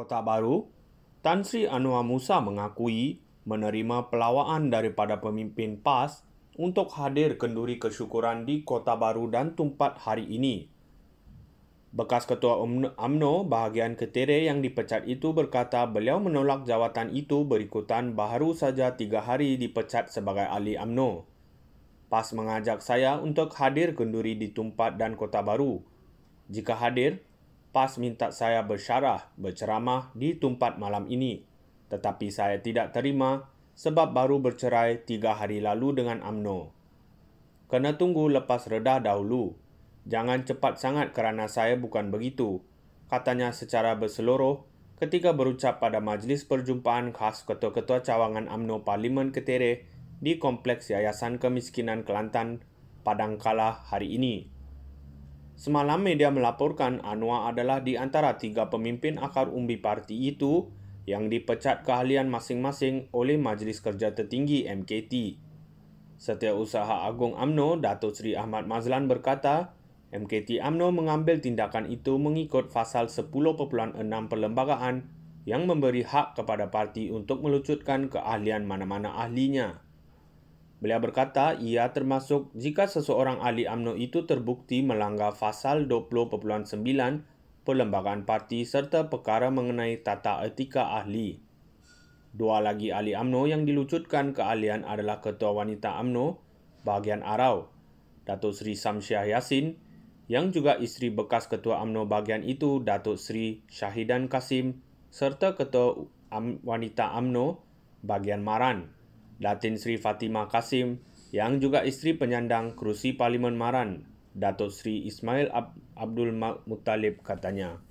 Kota Baru, Tan Sri Anwar Musa mengakui menerima pelawaan daripada pemimpin PAS untuk hadir kenduri kesyukuran di Kota Baru dan Tumpat hari ini. Bekas Ketua UMNO bahagian Ketere yang dipecat itu berkata beliau menolak jawatan itu berikutan baru saja 3 hari dipecat sebagai ahli UMNO. PAS mengajak saya untuk hadir kenduri di Tumpat dan Kota Baru. Jika hadir, PAS minta saya berceramah di Tumpat malam ini. Tetapi saya tidak terima sebab baru bercerai 3 hari lalu dengan UMNO. Kena tunggu lepas reda dahulu. Jangan cepat sangat kerana saya bukan begitu, katanya secara berseluruh ketika berucap pada majlis perjumpaan khas ketua-ketua cawangan UMNO Parlimen Ketere di Kompleks Yayasan Kemiskinan Kelantan, Padangkala hari ini. Semalam media melaporkan Anwar adalah di antara 3 pemimpin akar umbi parti itu yang dipecat keahlian masing-masing oleh Majlis Kerja Tertinggi MKT. Setiausaha Agung UMNO Datuk Seri Ahmad Mazlan berkata, MKT UMNO mengambil tindakan itu mengikut pasal 10.6 Perlembagaan yang memberi hak kepada parti untuk melucutkan keahlian mana-mana ahlinya. Beliau berkata ia termasuk jika seseorang ahli UMNO itu terbukti melanggar pasal 20.9 Perlembagaan Parti serta perkara mengenai tata etika ahli. 2 lagi ahli UMNO yang dilucutkan keahlian adalah Ketua Wanita UMNO bahagian Arau, Datuk Seri Samsyah Yassin, yang juga isteri bekas Ketua UMNO bahagian itu Datuk Seri Syahidan Kasim serta Ketua Wanita UMNO bahagian Maran, Datin Seri Fatimah Kasim yang juga isteri penyandang kerusi Parlimen Maran, Datuk Seri Ismail Abdul Muttalib katanya.